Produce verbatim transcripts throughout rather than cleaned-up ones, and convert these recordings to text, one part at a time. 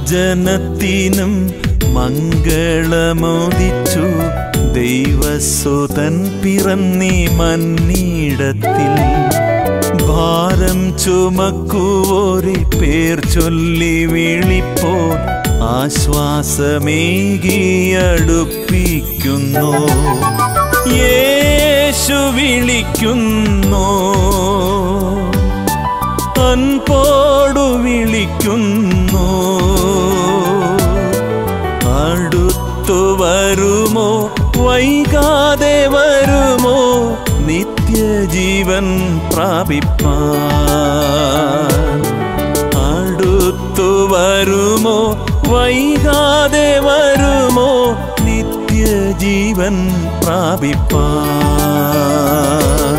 സർവജനത്തിനും മംഗളമോദിച്ചു ദൈവസുതൻ പിറന്നീ മന്നീടത്തിൽ. ഭാരം ചുമക്കുവോരെ പേർ ചൊല്ലി വിളിപ്പോൾ ആശ്വാസമേകിയടുപ്പിക്കുന്നു. യേശു വിളിക്കുന്നു, അൻപോടു വിളിക്കുന്നു. അടുത്തു വരുമോ, വൈകാതെ വരുമോ, നിത്യജീവൻ പ്രാപിപ്പാൻ. അടുത്തു വരുമോ, വൈകാതെ വരുമോ, നിത്യജീവൻ പ്രാപിപ്പാൻ.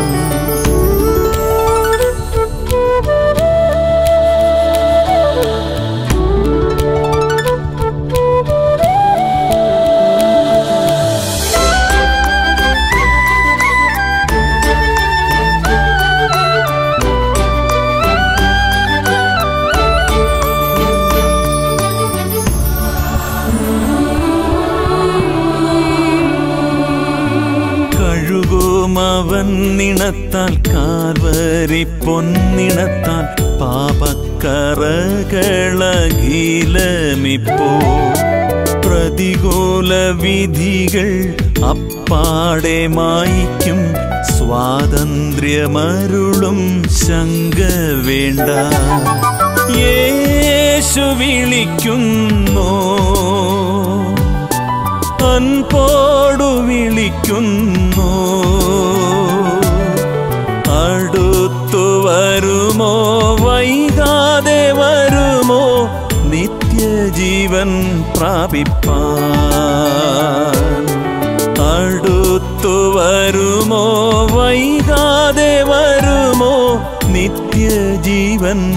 അവൻ നിണത്താൽ കാൽവരി പൊന്നിണത്താൽ പാപക്കറകളകിലമിപ്പോ. പ്രതികൂല വിധികൾ അപ്പാടെ മായിക്കും സ്വാതന്ത്ര്യമരുളും ശങ്ക വേണ്ട. യേശു വിളിക്കുന്നു, അൻപോടു വിളിക്കുന്നു. അടുത്തു വരുമോ, വൈകാതെ വരുമോ, നിത്യജീവൻ പ്രാപിപ്പാൻ. അടുത്തു വരുമോ, വൈകാതെ വരുമോ, നിത്യജീവൻ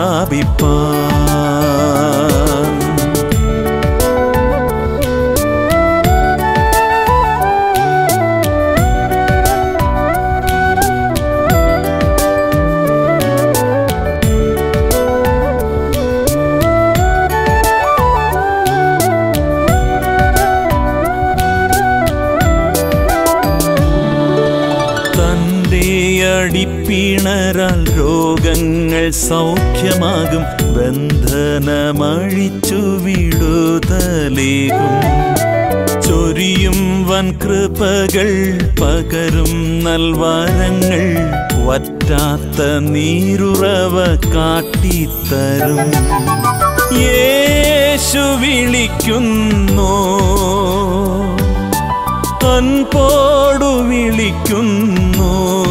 പ്രാപിപ്പാൻ. അടിപ്പിണരാൽ രോഗങ്ങൾ സൗഖ്യമാകും, ബന്ധനമഴിച്ചു വിടുതലേകും. ചൊരിയും വൻ കൃപകൾ പകരും നൽവരങ്ങൾ, വറ്റാത്ത നീരുറവ കാട്ടിത്തരും. യേശു വിളിക്കുന്നു, അൻപോടു വിളിക്കുന്നു.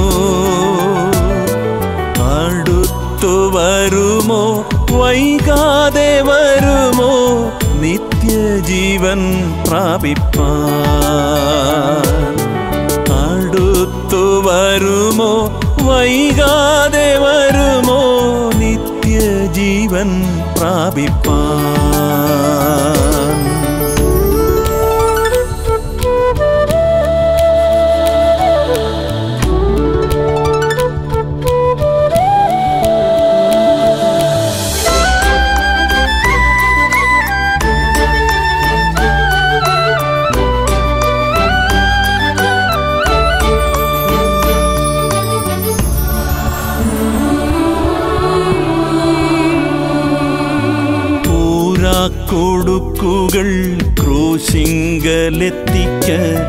അടുത്തു വരുമോ, വൈകാതെ വരുമോ, നിത്യജീവൻ പ്രാപിപ്പാൻ. അടുത്തു വരുമോ, വൈകാതെ വരുമോ, നിത്യജീവൻ പ്രാപിപ്പാൻ. കൊടുക്കുകൾ ക്രൂശിങ്കലെത്തിക്ക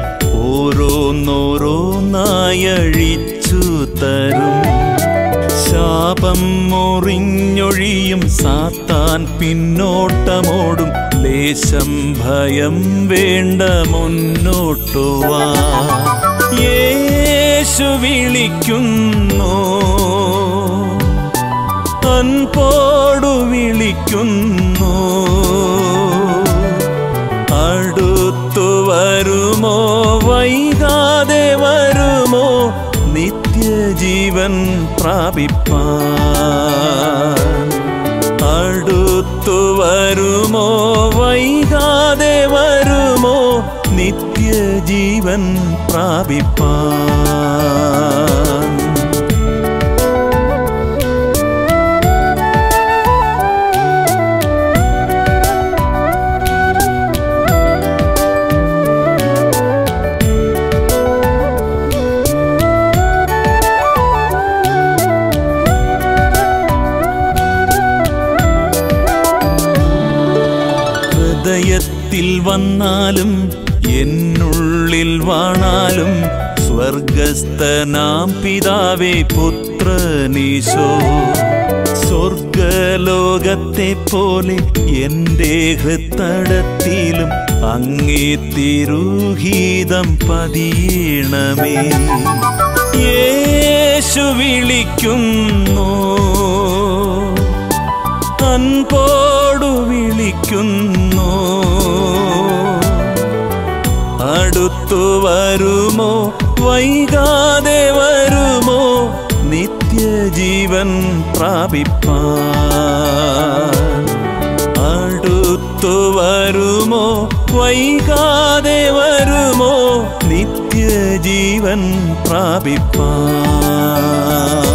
ഓരോന്നോരോന്നായഴിച്ചു തരും. ശാപം മുറിഞ്ഞൊഴിയും സാത്താൻ പിന്നോട്ടമോടും, ലേശം ഭയം വേണ്ട മുന്നോട്ടുവാ. യേശു വിളിക്കുന്നു, അൻപോടു വിളിക്കുന്നു. അടുത്തു വരുമോ, വൈകാതെ വരുമോ, നിത്യജീവൻ പ്രാപിപ്പാൻ. അടുത്തു വരുമോ, വൈകാതെ വരുമോ, നിത്യജീവൻ പ്രാപിപ്പാൻ. രൂപത്തിൽ വന്നാലും എന്നുള്ളിൽ വാണാലും സ്വർഗസ്ഥനാം പിതാവേ പുത്രനീശോ സ്വർഗലോകത്തെ പോലെ എൻ്റെ ഹൃത്തടത്തിലും അങ്ങേ തിരുഹിതം പതിയണമേ. യേശു വിളിക്കുന്നു, അൻപോടു വിളിക്കുന്നു, അടുത്തു വരുമോ വൈകാതെ വരുമോ നിത്യജീവൻ പ്രാപിപ്പാൻ. അടുത്തു വരുമോ വൈകാതെ വരുമോ നിത്യജീവൻ പ്രാപിപ്പാൻ.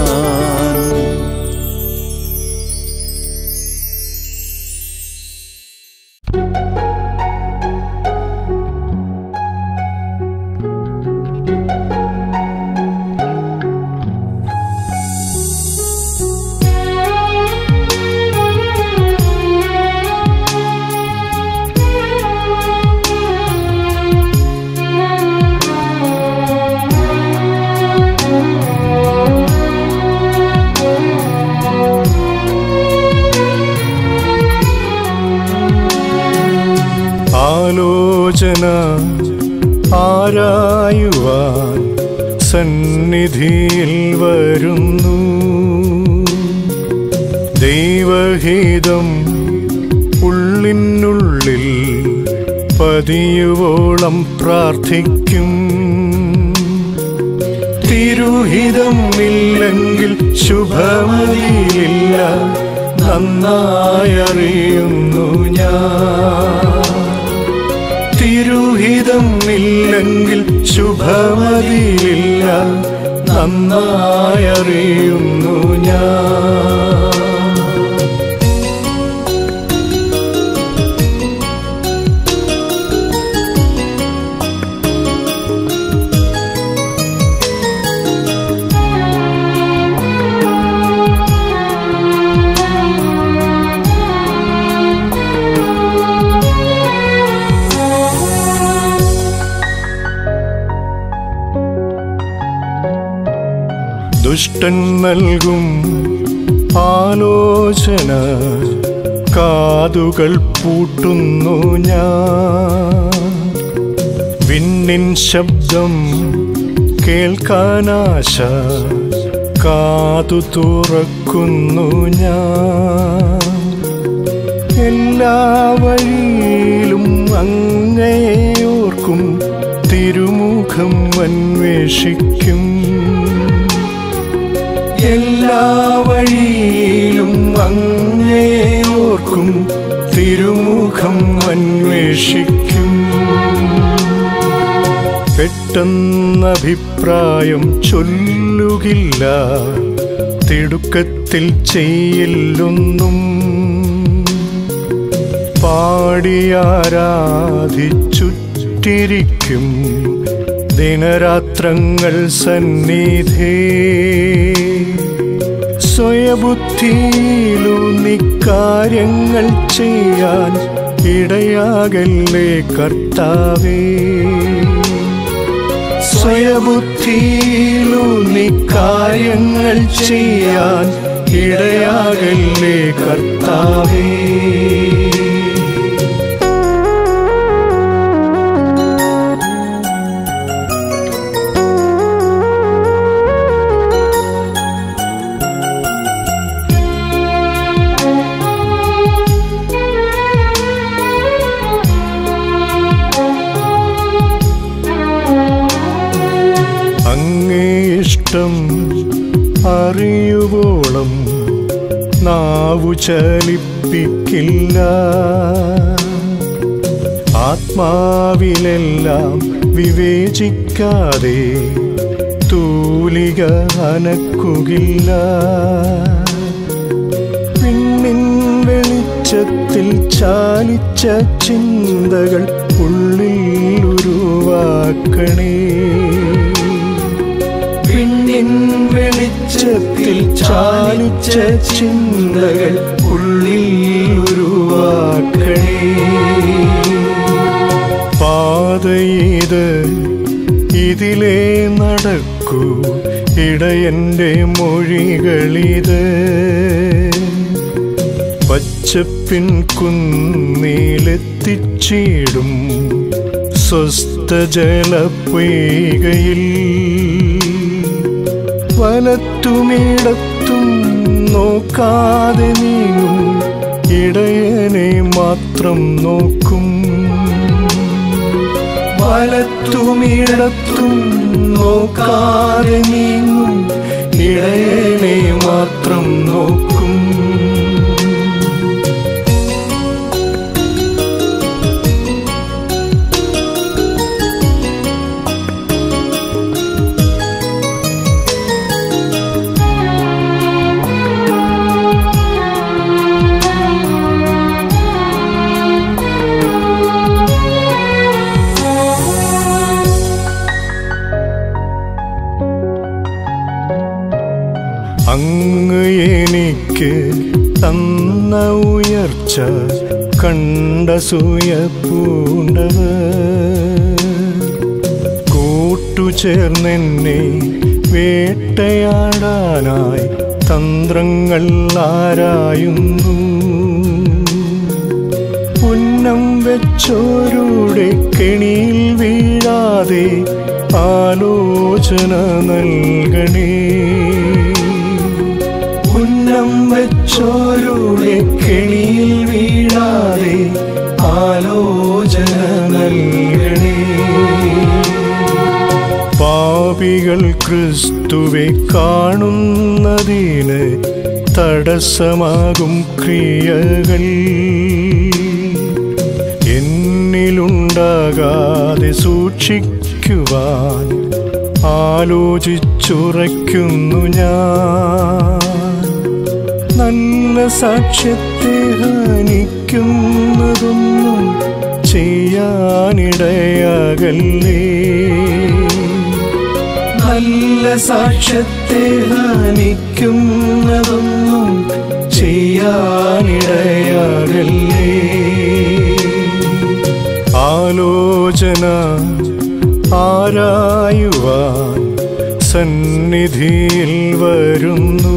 ആലോചന ആരായുവാൻ സന്നിധിയിൽ വരുന്നു. ദൈവഹിതം ഉള്ളിനുള്ളിൽ പതിയുവോളം പ്രാർത്ഥിക്കും. തിരുഹിതം ഇല്ലെങ്കിൽ ശുഭമതിയില്ല, നന്നായറിയുന്നു ഞാൻ. തിരുഹിതം ഇല്ലെങ്കിൽ ശുഭമതിയില്ല, നന്നായറിയുന്നു ഞാൻ. ദുഷ്ടൻ നൽകും ആലോചന കാതുകൾ പൂട്ടുന്നു ഞാൻ. വിണ്ണിൻ ശബ്ദം കേൾക്കാനാശ കാതു തുറക്കുന്നു ഞാൻ. എല്ലാ വഴിയിലും അങ്ങേയോർക്കും, തിരുമുഖം അന്വേഷിക്കും. എല്ലാ വഴിയിലും അങ്ങേയോർക്കും, തിരുമുഖം അന്വേഷിക്കും. പെട്ടെന്നഭിപ്രായം ചൊല്ലുകില്ല, തിടുക്കത്തിൽ ചെയ്യില്ലൊന്നും. പാടിയാരാധിച്ചുറ്റിരിക്കും ദിനരാത്രങ്ങൾ സന്നിധേ. സ്വയബുദ്ധിയിലൂന്നി കാര്യങ്ങൾ ചെയ്യാൻ ഇടയാകല്ലേ കർത്താവേ. സ്വയബുദ്ധിയിലൂന്നി കാര്യങ്ങൾ ചെയ്യാൻ ഇടയാകല്ലേ കർത്താവേ. ഇഷ്ടം അറിയുവോളം നാവു ചലിപ്പിക്കില്ല. ആത്മാവിലെല്ലാം വിവേചിക്കാതെ തൂലിക അനക്കുകില്ല. പിന്നിൻ വെളിച്ചത്തിൽ ചാലിച്ച ചിന്തകൾ ഉള്ളിൽ ഉരുവാക്കണേ. പിന്നിൻ വെളിച്ചത്തിൽ ചാലിച്ച ചിന്തകൾ ഉള്ളിൽ ഉരുവാക്കണേ. പാതയിത് ഇതിലേ നടക്കൂ, ഇടയന്റെ മൊഴികളിത്. പച്ചപ്പിൻ കുന്നിലെത്തിച്ചിടും സ്വസ്ഥജലപ്പൊയ്കയിൽ. വലത്തുമിടത്തും നോക്കാതെ നീങ്ങും, ഇടയനെ മാത്രം നോക്കും. വലത്തുമിടത്തും നോക്കാതെ നീങ്ങും, ഇടയനെ മാത്രം നോക്കും. അങ്ങ് എനിക്ക് തന്ന ഉയർച്ച കണ്ടസൂയ പൂണ്ടവർ കൂട്ടുചേർന്നെന്നെ വേട്ടയാടാനായി തന്ത്രങ്ങൾ ആരായുന്നു. ഉന്നം വെച്ചോരുടെ കെണിയിൽ വീഴാതെ ആലോചന നൽകണേ. ഉന്നം വെച്ചോരുടെ കെണിയിൽ വീഴാതെ ആലോചന നൽകണേ. പാപികൾ ക്രിസ്തുവെ കാണുന്നതിന് തടസ്സമാകും ക്രിയകൾ എന്നിലുണ്ടാകാതെ സൂക്ഷിക്കുവാൻ ആലോചിച്ചുറയ്ക്കുന്നു ഞാൻ. നല്ല സാക്ഷ്യത്തെ ഹനിക്കുന്നതൊന്നും ചെയ്യാനിടയാകല്ലേ. നല്ല സാക്ഷ്യത്തെ ഹനിക്കുന്നതൊന്നും ചെയ്യാനിടയാകല്ലേ. ആലോചന ആരായുവാൻ സന്നിധിയിൽ വരുന്നു.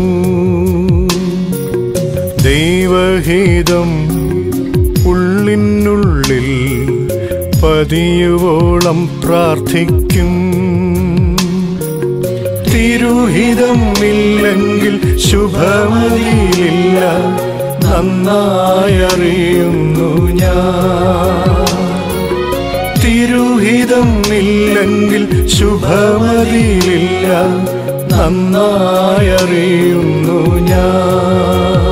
ദൈവഹിതം ഉള്ളിനുള്ളിൽ പതിയുവോളം പ്രാർത്ഥിക്കും. തിരുഹിതം ഇല്ലെങ്കിൽ ശുഭമതിയില്ല, നന്നായറിയുന്നു ഞാൻ. തിരുഹിതം ഇല്ലെങ്കിൽ ശുഭമതിയില്ല, നന്നായറിയുന്നു ഞാൻ.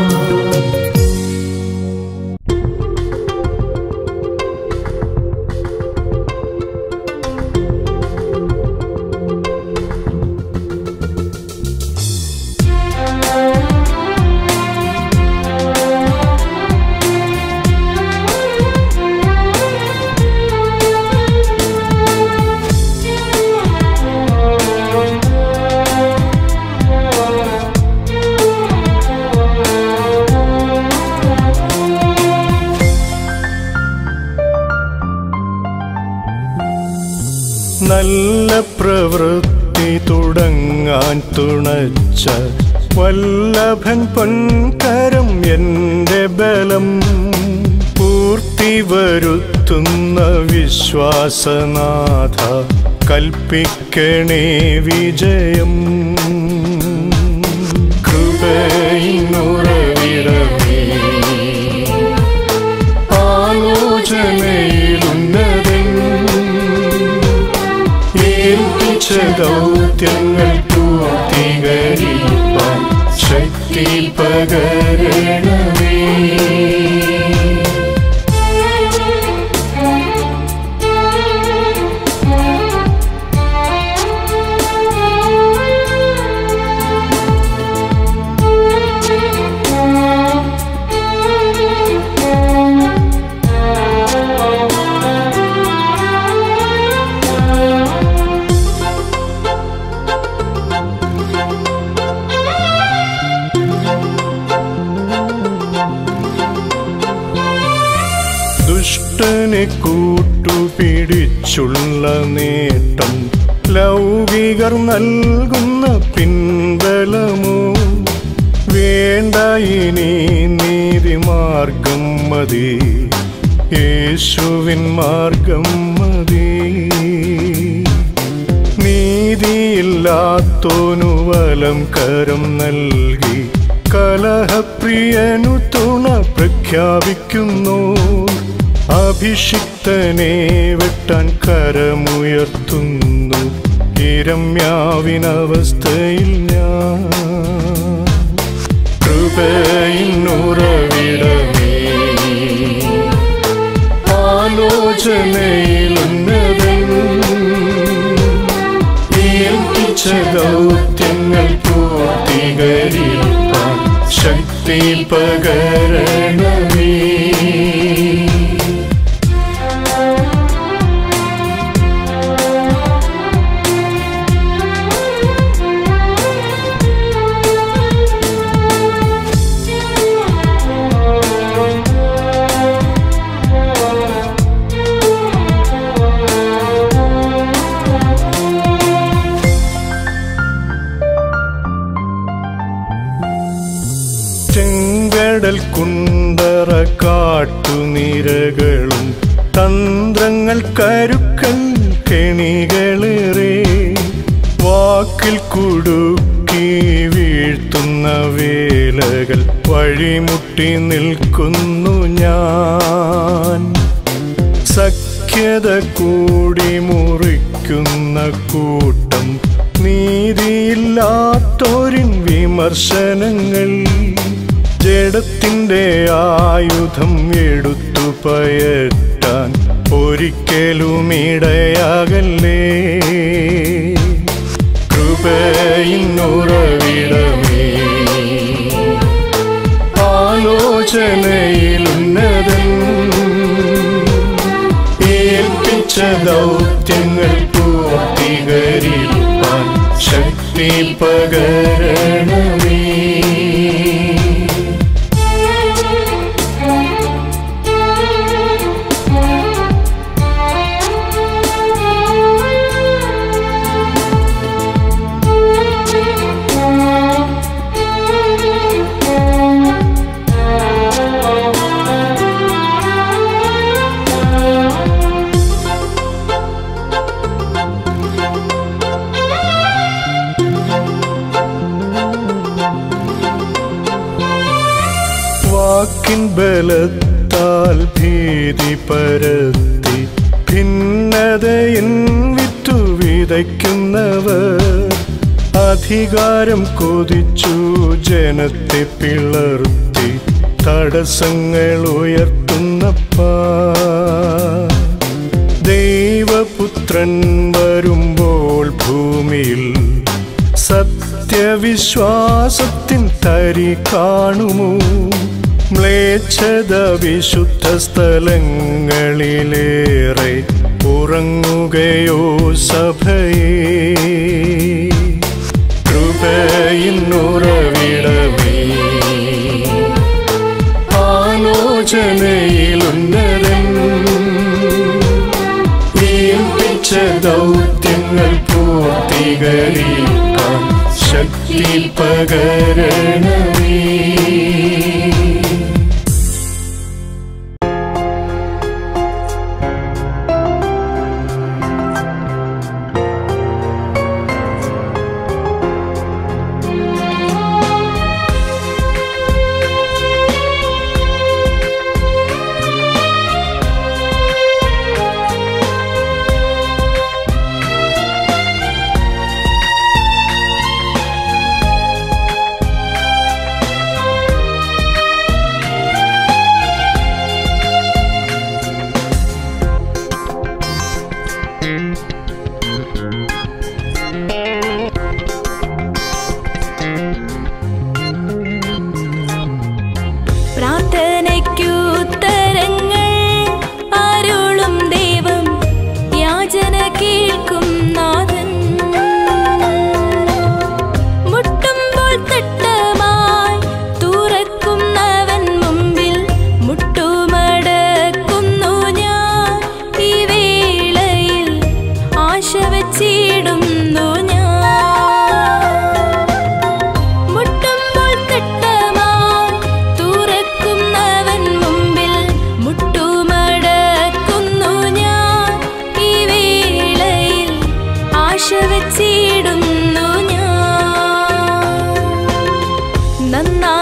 നല്ല പ്രവൃത്തി തുടങ്ങാൻ തുണച്ച വല്ലഭൻ പൊൻകരം എൻ്റെ ബലം. പൂർത്തി വരുത്തുന്ന വിശ്വാസനാഥ കൽപ്പിക്കണേ വിജയം. കൃപയിനുറവിടമേ ആലോചനയിലുന്നതൻ ഏൽപ്പിച്ച ദൗത്യങ്ങൾ പൂർത്തീകരിപ്പാൻ ശക്തി പകരണമേ. ദുഷ്ടനെ കൂട്ടുകെട്ടാൻ പിടിച്ചുള്ള നേട്ടം ലൗകികർ നൽകുന്ന പിൻബലമോ വേണ്ട ഇനി നീതിമാർഗം മതി യേശുവിൻ മാർഗം മതി നീതിയില്ലാത്തോനു വലം കരം നൽകി കലഹപ്രിയനു തുണ പ്രഖ്യാപിക്കുന്നു അഭിഷിക്തനെ വെട്ടാൻ കരമുയർത്തുന്നു ഇരമ്യാവിനവസ്ഥയിൽ ഞാൻ കൃപയിന്നുറവിടമേ ആലോചനയിലുന്നതൻ ഏൽപ്പിച്ച ദൗത്യങ്ങൾ പൂർത്തീകരിപ്പാൻ ശക്തി പകരണമേ ചെങ്കടൽ കുണ്ടറ കാട്ടുനിരകളും തന്ത്രങ്ങൾ കരുക്കൾ കെണികളേറെ വാക്കിൽ കുടുക്കി വീഴ്ത്തുന്ന വേലകൾ വഴിമുട്ടി നിൽക്കുന്നു ഞാൻ സഖ്യത കൂടി മുറിക്കുന്ന കൂട്ടം നീതിയില്ലാത്തോരിൻ വിമർശനങ്ങൾ ജഡത്തിൻ്റെ ആയുധം എടുത്തു പയറ്റാൻ ഒരിക്കലും ഇടയാകല്ലേ കൃപയിന്നുറവിടമേ ആലോചനയിലുന്നതൻ ഏൽപ്പിച്ച ദൗത്യങ്ങൾ പൂർത്തീകരിപ്പാൻ ശക്തി പകരണമേ ബലത്താൽ ഭീതി പരത്തി ഭിന്നതയിൻ വിത്തു വിതയ്ക്കുന്നവർ അധികാരം കൊതിച്ചു ജനത്തെ പിളർത്തി തടസ്സങ്ങൾ ഉയർത്തുന്നപ്പാ ദൈവപുത്രൻ വരുമ്പോൾ ഭൂമിയിൽ സത്യവിശ്വാസത്തിൻ തരി കാണുമോ മ്ലേച്ഛത വിശുദ്ധ സ്ഥലങ്ങളിലേറെ ഉറങ്ങുകയോ സഭയേ കൃപയിന്നുറവിടമേ ആലോചനയിലുന്നതൻ ഏൽപ്പിച്ച ദൗത്യങ്ങൾ പൂർത്തീകരിക്കാൻ ശക്തി പകരണമേ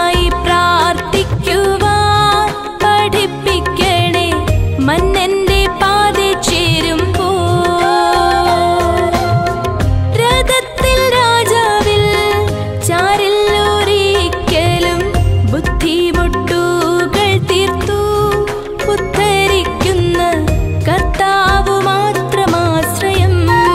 നന്നായി പ്രാർത്ഥിക്കുവാൻ പഠിപ്പിക്കണേ മന്നന്റെ പാതെ ചേരുമ്പോ. രഥത്തിൽ രാജാവിൽ ചാരില്ലൊരിക്കലും ബുദ്ധിമുട്ടുകൾ തീർത്തു ഉദ്ധരിക്കുന്ന കർത്താവു മാത്രമാശ്രയം.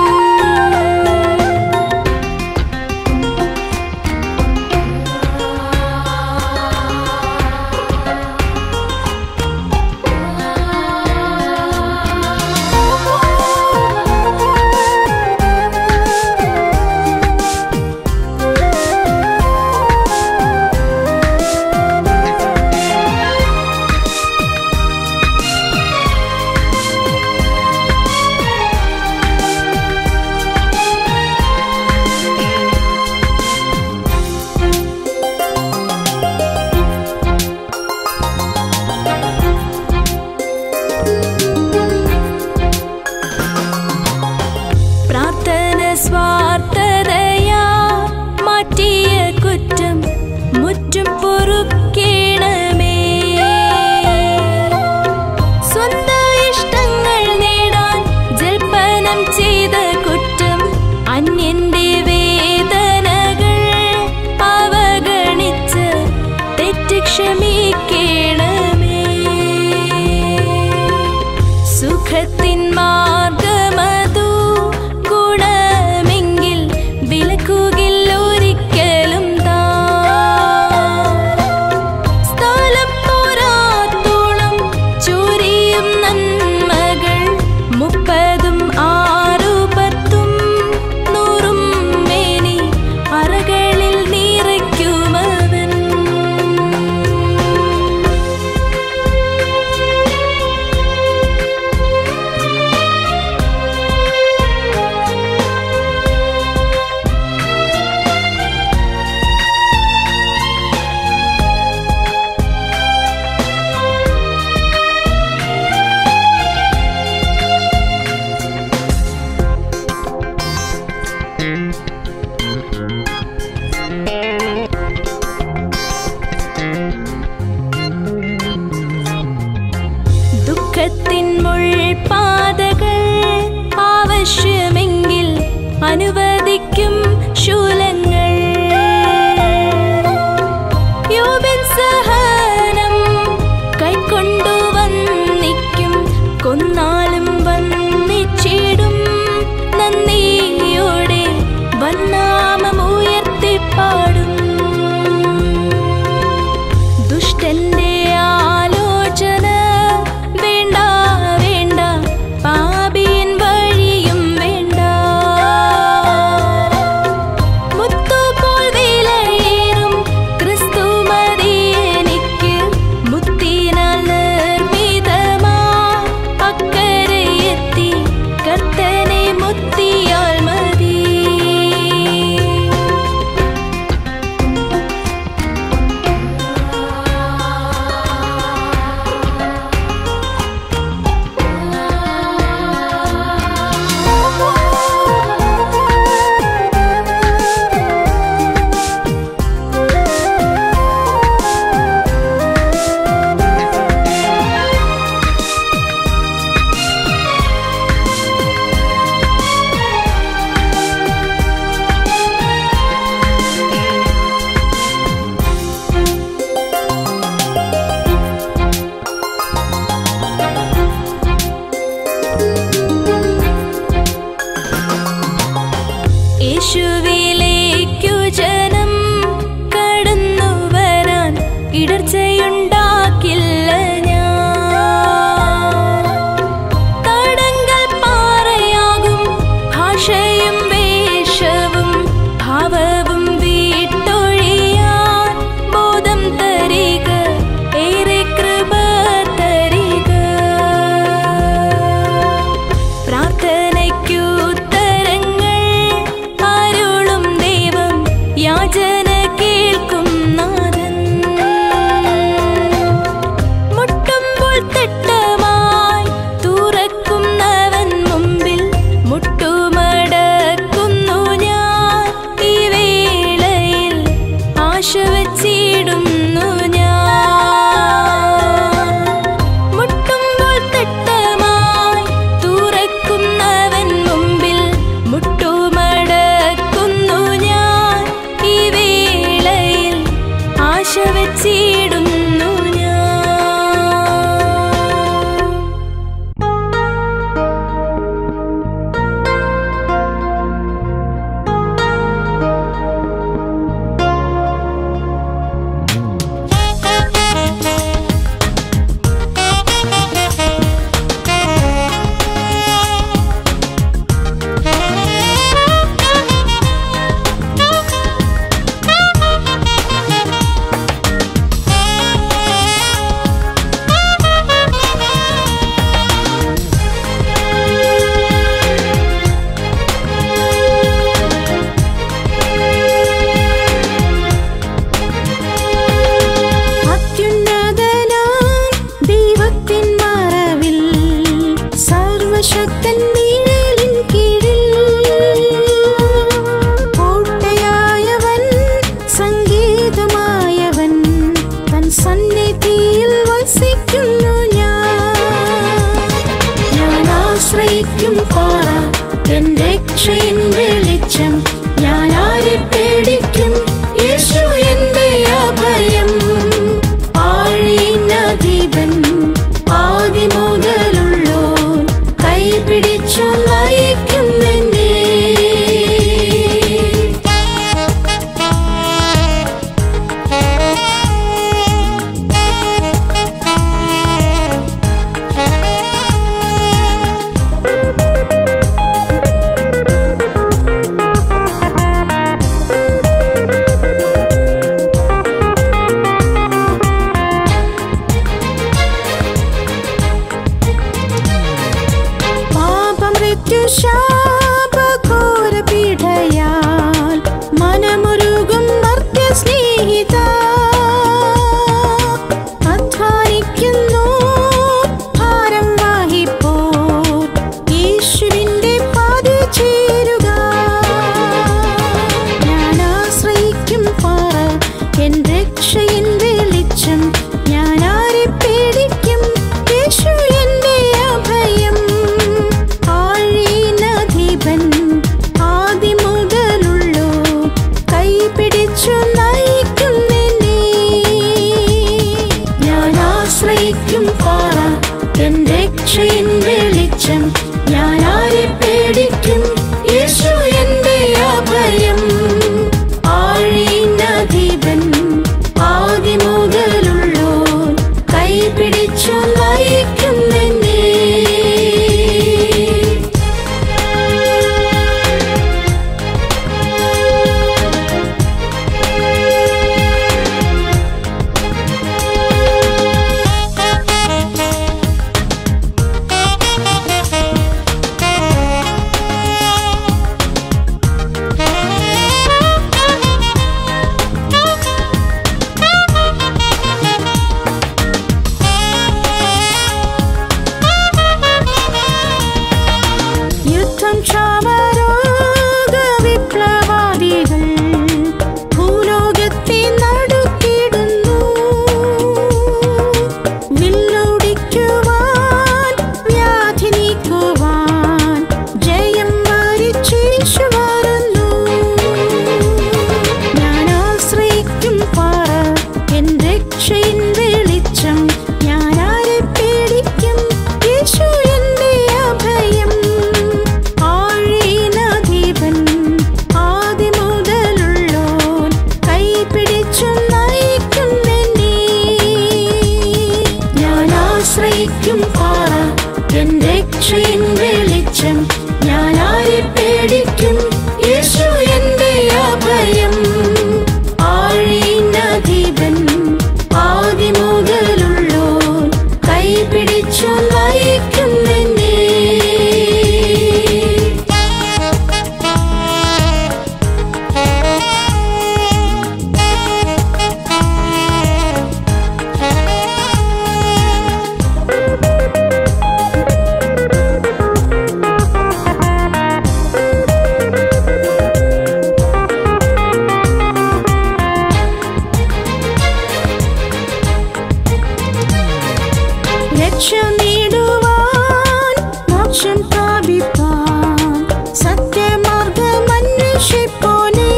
പ്രാർത്ഥന സ്വാർത്ഥതയാ മാറ്റിയ കുറ്റം മുറ്റും പൊറുക്കേണമേ. സ്വന്തം ഇഷ്ടങ്ങൾ നേടാൻ ജൽപ്പനം ചെയ്ത കുറ്റം അന്യന്റെ വേദനകൾ അവഗണിച്ച് തെറ്റ് ക്ഷമിക്കേണമേ. സുഖത്തിൻ മാർഗമതു ഗുണമെങ്കിൽ വിലക്കുകിൽ ഒരിക്കലും താ. സ്ഥലം പോരാത്തോളം ചൊരിയും നന്മകൾ മുപ്പതും ആറു പത്തും നൂറും മേനി അറകളിൽ നിറയ്ക്കുമവൻ. ദുഃഖത്തിൻ മുൾപാതകൾ ആവശ്യമെങ്കിൽ അനുവദിക്കും ശൂലങ്ങൾ. യോബിൻ സഹനം കൈക്കൊണ്ടു വന്നിക്കും കൊന്നാലും വന്നിച്ചിടും നന്ദിയോടെ വന്നാമം ഉയർത്തിപ്പാടും. ദുഷ്ടന്റെ ആലോചന വേണ്ട വേണ്ട പാപിയൻ വഴിയും വേണ്ട. സർവശക്തൻ നിഴലിൻ കീഴിൽ കോട്ടയായവൻ സംഗീതമായവൻ തൻ സന്നിധിയിൽ വസിക്കുന്നു ഞാൻ. ഞാൻ ആശ്രയിക്കും പാറ എൻ രക്ഷയിൻ വെളിച്ചം, ഞാൻ ആരെ പേടിക്കും? യേശു എന്റെ അഭയം. ആഴീനദീപൻ ആദിമുതലുള്ളോൻ കൈപിടിച്ചു നയിക്കുന്നെന്നെ. ശാപഘോരപീഠയാൽ മനമുരുകും മർത്യസ്നേഹിത, അധ്വാനിക്കുന്നു ഭാരം വഹിപ്പോർ യേശുവിന്റെ പാതി ചേരുക. ഞാൻ ആശ്രയിക്കും പാറ എൻ രക്ഷയിൻ വെളിച്ചം, ഞാൻ ആരെ പേടിക്കും? യേശു എന്റെ അഭയം. ആദിമുതലുള്ളോ കൈപിടിച്ചു നയിക്കുന്നെന്നെ. ഞാൻ ആശ്രയിക്കും പാറ എൻ രക്ഷയിൻ വെളിച്ചം, ഞാൻ ആരെ പേടിക്കും? യേശു എന്റെ അഭയം. ആഴീനദീപൻ ആദിമുതലുള്ളോ കൈപിടിച്ചു നയിക്കുന്നെന്നെ. യുദ്ധം ക്ഷാമരോഗ വിപ്ലവാദികൾ ഭൂലോകത്തെ നടുക്കിടുന്നു. വില്ലൊടിക്കുവാൻ വ്യാധി നീക്കുവാൻ ജയം വരിച്ചേശു വരുന്നു. ഞാൻ ആശ്രയിക്കും പാറ എൻ രക്ഷയിൻ വെളിച്ചം, ഞാൻ ആരെ പേടിക്കും? യേശു എന്റെ അഭയം. ആഴീനദീപൻ ആദിമുതലുള്ളോൻ കൈപിടിച്ചു നയിക്കുന്നെന്നെ. ഞാൻ ആശ്രയിക്കും പാറ എൻ രക്ഷയിൻ വെളിച്ചം, ഞാൻ ആരെ പേടിക്കും? യേശു എന്റെ അഭയം. ആഴീനദീപൻ ആദിമുതലുള്ളോൻ കൈപിടിച്ചു നയിക്കുന്നെന്നെ. രക്ഷ നേടുവാൻ മോക്ഷം പ്രാപിപ്പാൻ സത്യമാർഗമന്വേഷിപ്പോനേ.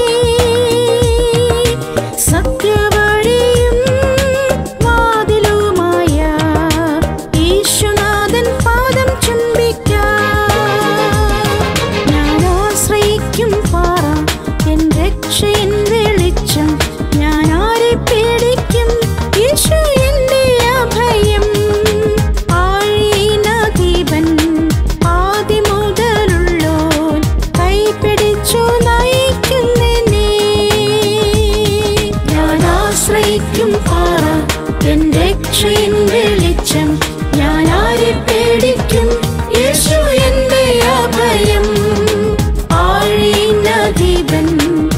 സത്യവഴിയും വാതിലുമായ യേശുനാഥൻ പാദം ചുംബിക്കാം. ഞാൻ ആശ്രയിക്കും പാറ എൻ രക്ഷയിൻ വെളിച്ചം, ഞാൻ ആരെ പേടിക്കും? യേശു എന്റെ അഭയം. ആഴീനദീപൻ ആദിമുതലുള്ളോൻ കൈപിടിച്ചു നയിക്കുന്നെന്നെ. ഞാൻ ആശ്രയിക്കും പാറ എൻ രക്ഷയിൻ വെളിച്ചം, ഞാൻ ആരെ പേടിക്കും? യേശു എന്റെ അഭയം. ആഴീനദീപൻ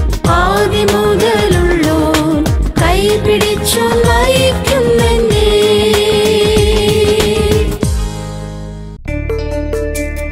ആദിമുതലുള്ളോൻ കൈപിടിച്ചു നയിക്കുന്നെന്നെ.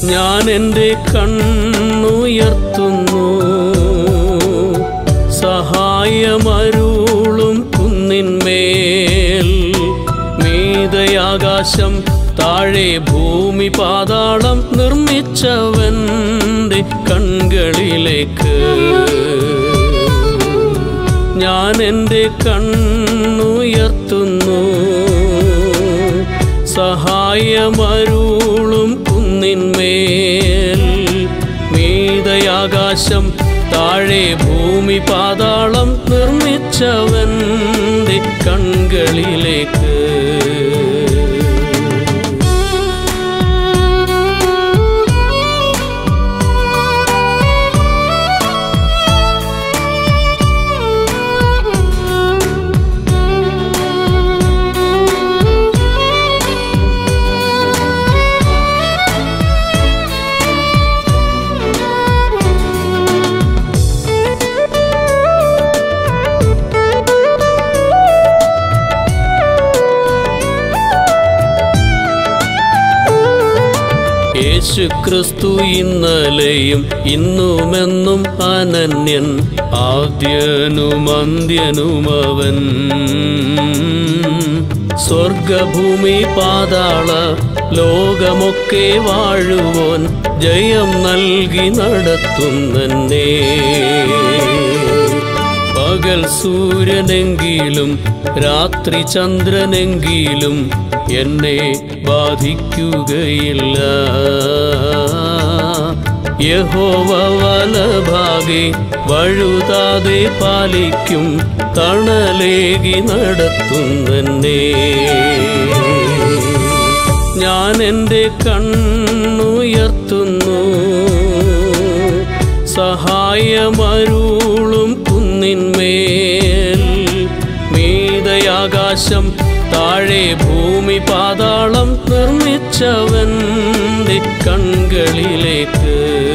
ഞാൻ എൻ്റെ കണ്ണുയർത്തുന്നു, സഹായമരുളും കുന്നിന്മേൽ. മീതയാകാശം താഴെ ഭൂമി പാതാളം നിർമ്മിച്ചവൻ്റെ കൺകളിലേക്ക് ഞാൻ എൻ്റെ കണ്ണുയർത്തുന്നു, സഹായമരുളും കുന്നിന്മേൽ. മീതയാകാശം താഴെ ഭൂമി പാതാളം നിർമ്മിച്ചവൻ്റെ കൺകളിലേക്ക് യേശുക്രിസ്തു ഇന്നലെയും ഇന്നുമെന്നും അനന്യൻ, ആദ്യനും അന്ത്യനുമവൻ. സ്വർഗഭൂമി പാതാള ലോകമൊക്കെ വാഴുവോൻ, ജയം നൽകി നടത്തുന്നെന്നെ. പകൽ സൂര്യനെങ്കിലും രാത്രി ചന്ദ്രനെങ്കിലും എന്നെ ബാധിക്കുകയില്ല. യഹോവ വലഭാഗെ വഴുതാതെ പാലിക്കും, തണലേകി നടത്തുന്നെന്നെ. ഞാൻ എൻ്റെ കണ്ണുയർത്തുന്നു, സഹായമരുളും കുന്നിന്മേൽ. മീതയാകാശം താഴെ ഭൂമി പാതാളം നിർമ്മിച്ചവൻ്റെ കൺകളിലേക്ക്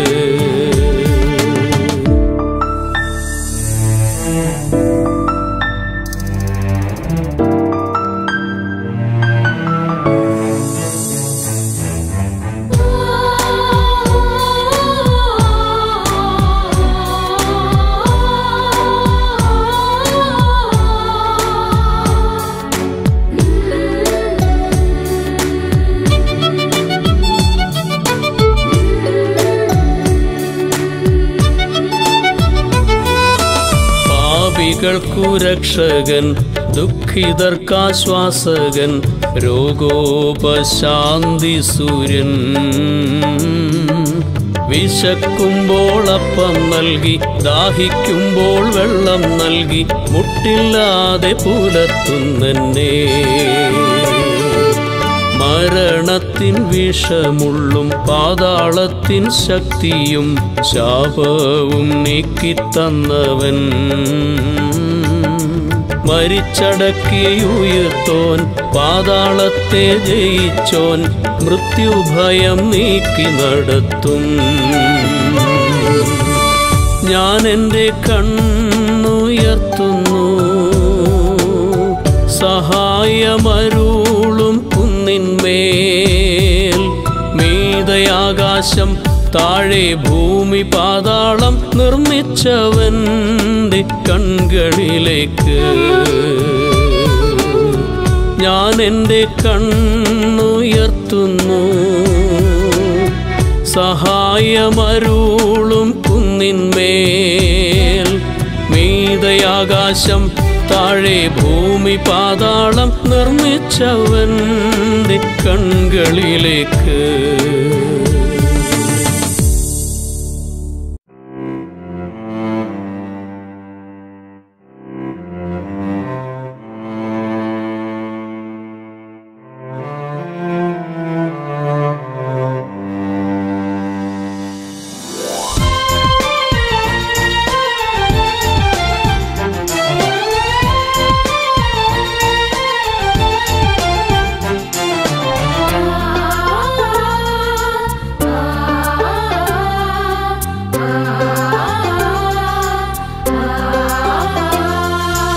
രക്ഷകൻ, ദുഃഖിതർക്കാശ്വാസകൻ, രോഗോപശാന്തി സൂര്യൻ. വിശക്കുമ്പോൾ അപ്പം നൽകി, ദാഹിക്കുമ്പോൾ വെള്ളം നൽകി, മുട്ടില്ലാതെ പുലർത്തുന്നെന്നെ. മരണത്തിൻ വിഷമുള്ളും പാതാളത്തിൻ ശക്തിയും ശാപവും നീക്കിത്തന്നവൻ. മരിച്ചടക്കിയുയർത്തോൻ, പാതാളത്തെ ജയിച്ചോൻ, മൃത്യുഭയം നീക്കി നടത്തും. ഞാൻ എൻ്റെ കണ്ണുയർത്തുന്നു, സഹായമരുളും കുന്നിന്മേൽ. മീതയാകാശം താഴെ ഭൂമി പാതാളം നിർമ്മിച്ചവൻ്റെ കൺകളിലേക്ക് ഞാൻ എൻ്റെ കണ്ണുയർത്തുന്നു. സഹായമരുളും കുന്നിന്മേൽ. മീതയാകാശം താഴെ ഭൂമി പാതാളം നിർമ്മിച്ചവൻ്റെ കൺകളിലേക്ക്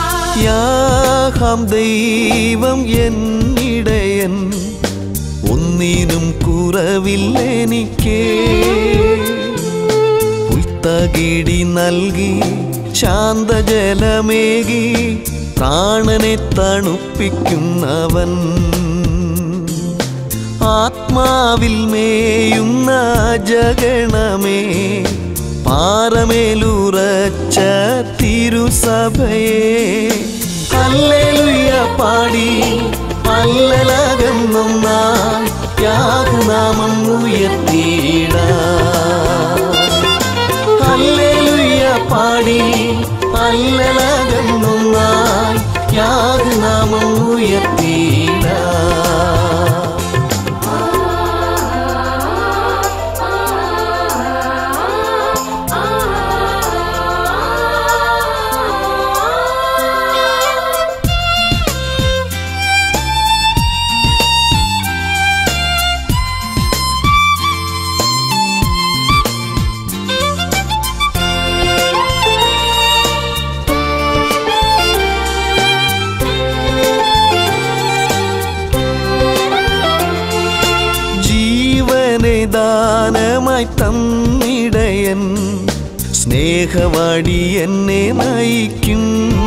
ദൈവം എന്നിടയൻ, ഒന്നിനും കുറവില്ലെനിക്ക്. പുൽത്തകിടി നൽകി ശാന്തജലമേകി പ്രാണനെ തണുപ്പിക്കുന്നവൻ. ആത്മാവിൽ മേയുന്ന ജഗണമേ, പാറമേലുറച്ച തിരുസഭയെ, ഹല്ലേലൂയ പാടി അല്ലലകന്നൊന്നായി യാഗനാമം ഉയർത്തിയിടാം. ഹല്ലേലൂയ പാടി അല്ലലകന്നൊന്നായി യാഗനാമം ഉയർത്തിയിടാം. ദാനമായി തന്നിടയൻ സ്നേഹവാടി എന്നെ നയിക്കും.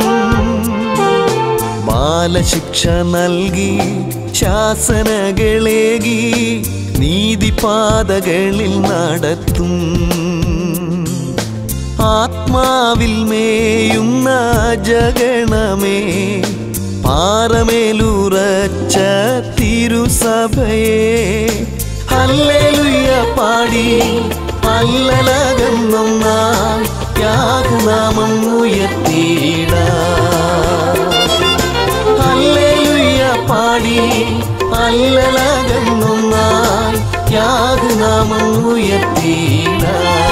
ബാലശിക്ഷ നൽകി ശാസനകളേകി നീതിപാതകളിൽ നടത്തും. ആത്മാവിൽ മേയുന്ന ജഗണമേ, പാറമേലുറച്ച തിരുസഭയെ, ഹല്ലേലൂയ പാടി അല്ലലകന്നൊന്നായി യാഗനാമം ഉയർത്തിയിടാം. ഹല്ലേലൂയ പാടി അല്ലലകന്നൊന്നായി യാഗനാമം ഉയർത്തിയിടാം.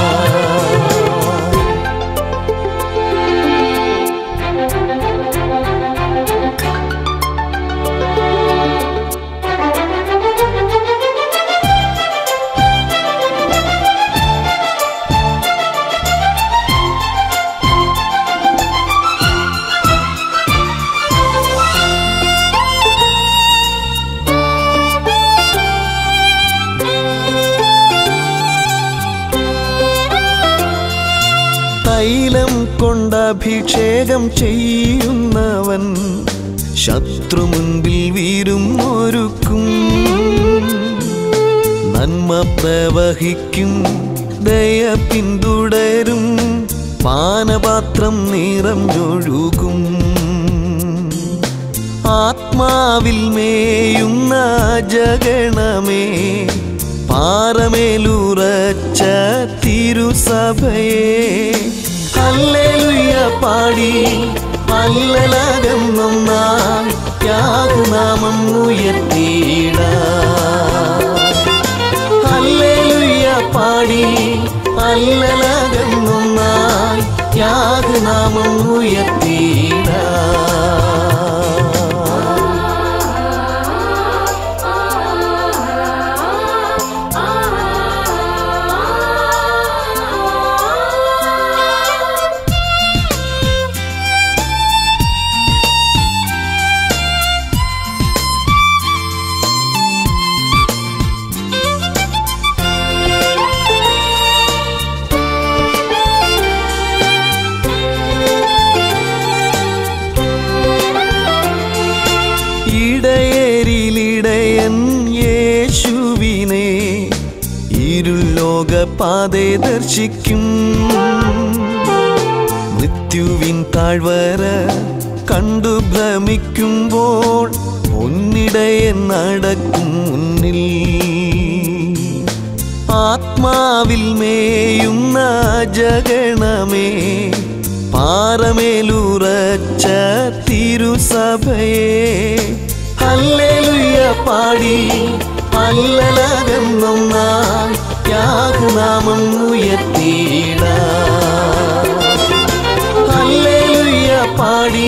തൈലം കൊണ്ടഭിഷേകം ചെയ്യുന്നവൻ ശത്രു മുൻപിൽ വീരും ഒരുക്കും. നന്മ പ്രവഹിക്കും, ദയ പിന്തുടരും, പാനപാത്രം നിറഞ്ഞൊഴുകും. ആത്മാവിൽ മേയുന്ന ജഗണമേ, പാറമേലുറച്ച തിരുസഭയെ, ഹല്ലേലൂയ പാടി അല്ലലകന്നൊന്നായി യാഗനാമം ഉയർത്തിയിടാം. ഹല്ലേലൂയ പാടി അല്ലലകന്നൊന്നായി യാഗനാമം ഉയർത്തിയിടാം. ഇടയരിലിടയൻ യേശുവിനെ ഇരുലോകപാതെ ദർശിക്കും. മൃത്യുവിൻ താഴ്വര കണ്ടു ഭ്രമിക്കുമ്പോൾ പൊന്നിടയൻ നടക്കും മുന്നിൽ. ആത്മാവിൽ മേയുന്ന ജഗണമേ, പാറമേലുറച്ച തിരുസഭയെ, ഹല്ലേലൂയ പാടി അല്ലലകന്നൊന്നായി യാഗനാമം ഉയർത്തിയിടാം. ഹല്ലേലൂയ പാടി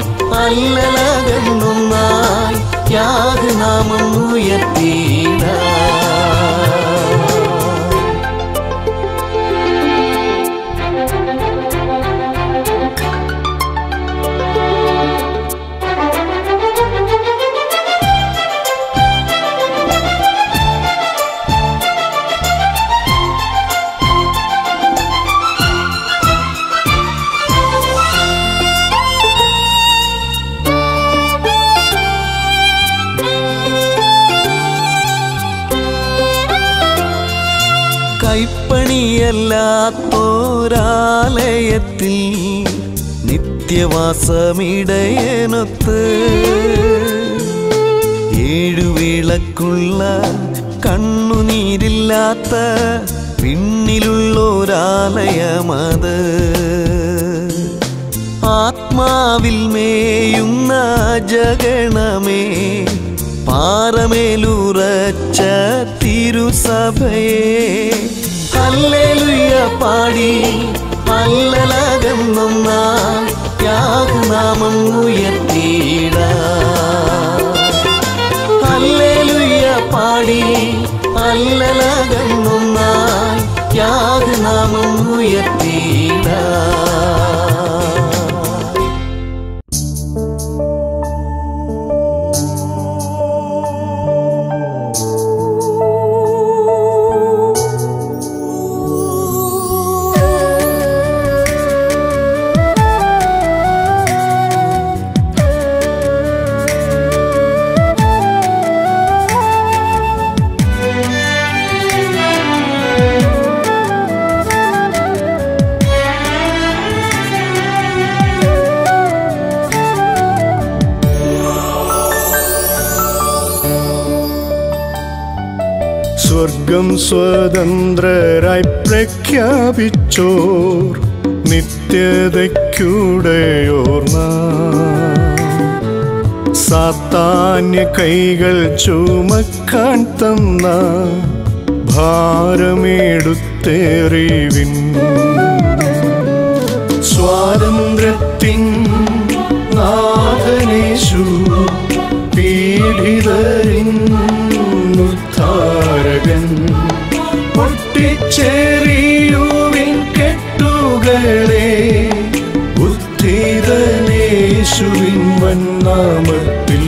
അല്ലലകന്നൊന്നായി യാഗനാമം ഉയർത്തിയിടാം. നിത്യമില്ലാത്തോരാലയത്തിൽ നിത്യവാസമിടയനൊത്ത് ഏഴുവിളക്കുള്ള കണ്ണുനീരില്ലാത്ത പിന്നിലുള്ളൊരാലയമത്. ആത്മാവിൽ മേയുന്ന ജഗണമേ, പാറമേലുറച്ച തിരുസഭയെ, ഹല്ലേലൂയ പാടി ഹല്ലേലൂയ യാഗനാമം ഉയർത്തിയിടാം. ഹല്ലേലൂയ പാടി ഹല്ലേലൂയ യാഗനാമം ഉയർത്തിയിടാം. സ്വർഗം സ്വതന്ത്രരായി പ്രഖ്യാപിച്ചോർ നിത്യതയ്ക്കുടയോർ നാം. സാത്താന്യ കൈകൾ ചുമക്കാൻ തന്ന ഭാരമെടുത്തേറിവിൻ. സ്വാതന്ത്ര്യത്തിൻ നാഥനേശു പീഡിതരിൻ ഉദ്ധാരകൻ. പൊട്ടിച്ചെറിയുവിൻ കെട്ടുകളെ ഉദ്ധിതനേശുവിൻ വന്നാമത്തിൽ.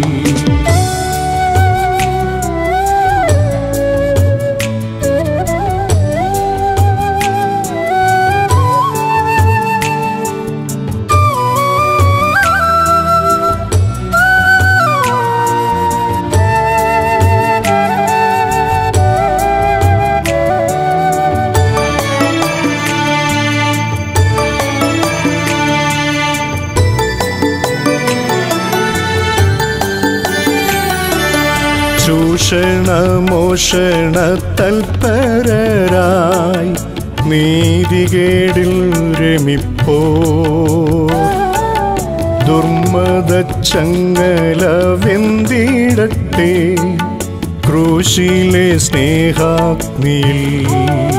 ചൂഷണമോഷണ തൽപരരായി നീതികേടിൽ രമിപ്പോ ദുർമദച്ചങ്ങല വെന്തിടട്ടെ ക്രൂശിലെ സ്നേഹാഗ്നിയിൽ.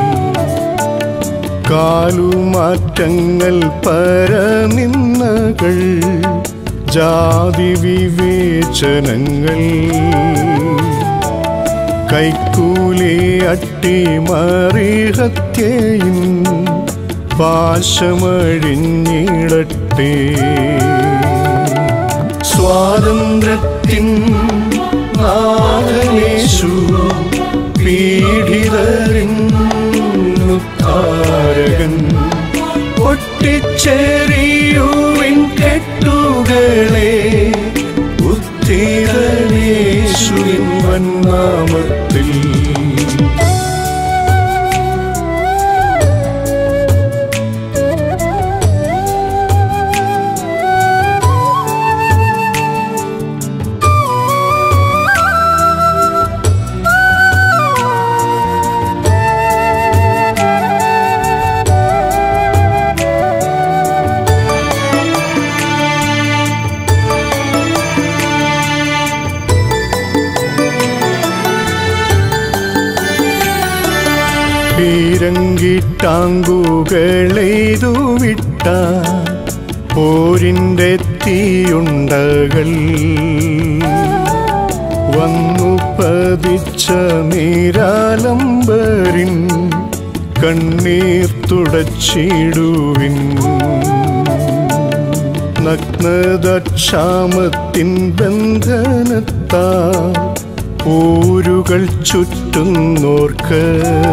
കാലുമാറ്റങ്ങൾ പരനിന്ദകൾ ജാതി വിവേചനങ്ങൾ കൈക്കൂലി അട്ടിമറി ഹത്യയിൻ പാശമഴിഞ്ഞിടട്ടെ. സ്വാതന്ത്ര്യത്തിൻ നാഥനേശു പീഡിതരിൻ ഉദ്ധാരകൻ. പൊട്ടിച്ചെറിയുവിൻ കെട്ടുകളെ ഉദ്ധിതനേശുവിൻ വന്നാമത്തിൽ. പീരങ്കിട്ടാങ്കുകളെയ്തു വിട്ട പോരിൻ്റെ തീയുണ്ടകൾ വന്നു പതിച്ച നിരാലംബരിൻ കണ്ണീർ തുടച്ചിടുവിൻ. നഗ്നതക്ഷാമത്തിൻ ബന്ധനത്താൽ ഊരുകൾ ചുറ്റുന്നോർക്ക്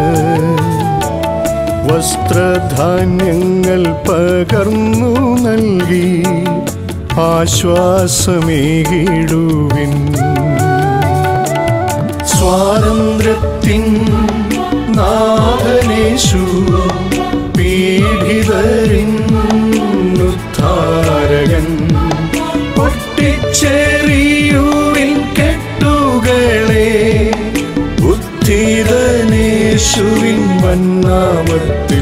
വസ്ത്രധാന്യങ്ങൾ പകർന്നു നൽകി ആശ്വാസമേകിടുവിൻ. സ്വാതന്ത്ര്യത്തിൻ നാഥനേശു പീഡിതരിന്നുദ്ധാരകൻ. പൊട്ടിച്ചെറിയുവിൻ കെട്ടുകളെ ഉദ്ധിതനേശുവിൻ വന്നാമത്തിൽ.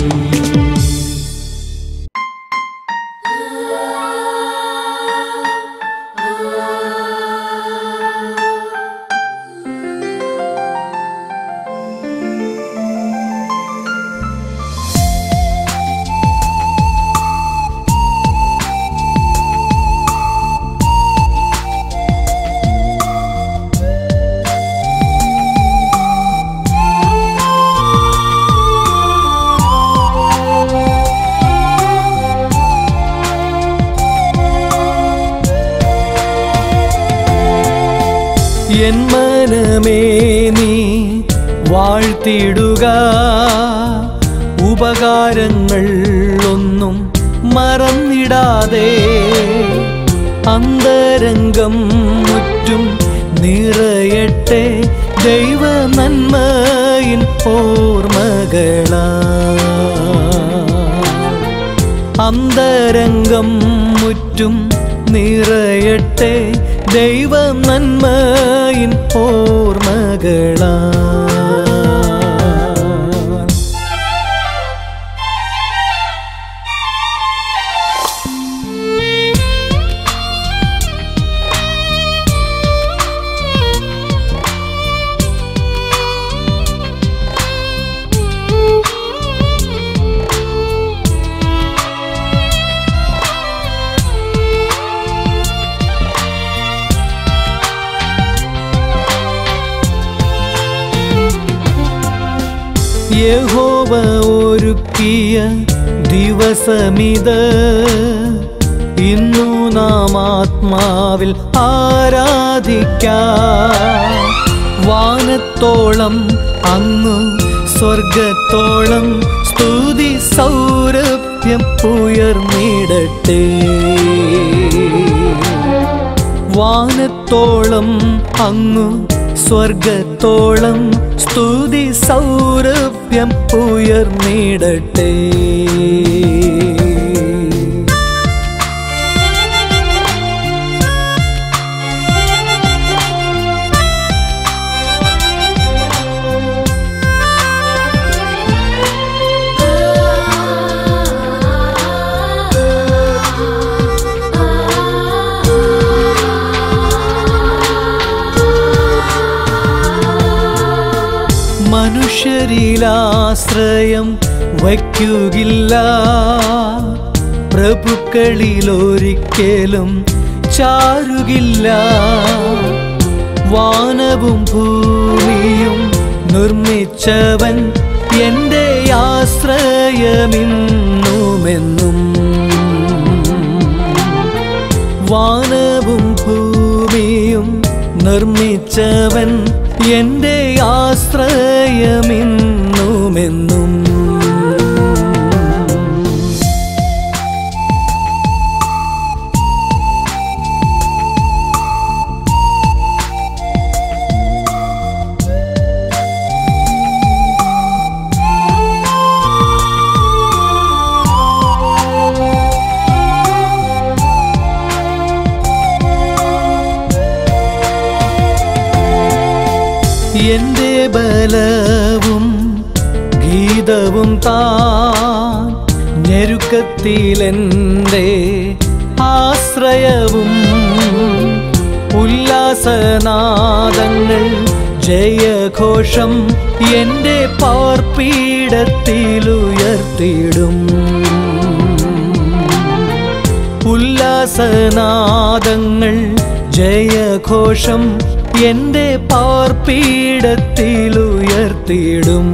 എൻ മനമേ നീ വാഴ്ത്തിടുക, ഉപകാരങ്ങൾ ഒന്നും മറന്നിടാതെ. അന്തരംഗം മുറ്റും നിറയട്ടെ ദൈവ നന്മയിൻ ഓർമ്മകളാ. അന്തരംഗം മുറ്റും നിറയട്ടെ ദൈവ നന്മയിൻ ഓർമ്മകളാ. യഹോവ ഒരുക്കിയ ദിവസമിത്, ഇന്നു നാം ആത്മാവിൽ ആരാധിക്കാം. വാനത്തോളം അങ്ങ് സ്വർഗത്തോളം സ്തുതി സൗരഭ്യം ഉയർന്നിടട്ടെ. വാനത്തോളം അങ്ങ് സ്വർഗത്തോളം സ്തുതി സൗരഭ്യം ഉയർന്നിടട്ടെ. മനുഷ്യരിലാശ്രയം വയ്ക്കുകില്ല, പ്രഭുക്കളിലൊരിക്കലും ചാരുകില്ല. വാനവും ഭൂമിയും നിർമ്മിച്ചവൻ എൻ്റെ ആശ്രയമിന്നുമെന്നും. വാനവും ഭൂമിയും നിർമ്മിച്ചവൻ എൻ്റെ ആശ്രയമിന്നുമെന്നും. എന്റെ ബലവും ഗീതവും താൻ, ഞെരുക്കത്തിലെന്റെ ആശ്രയവും. ഉല്ലാസനാദങ്ങൾ ജയഘോഷം എൻ്റെ പാർപ്പീഠത്തിലുയർത്തിടും. ഉല്ലാസനാദങ്ങൾ ജയഘോഷം എൻ്റെ പാർപ്പീഠത്തിലുയർത്തിടും.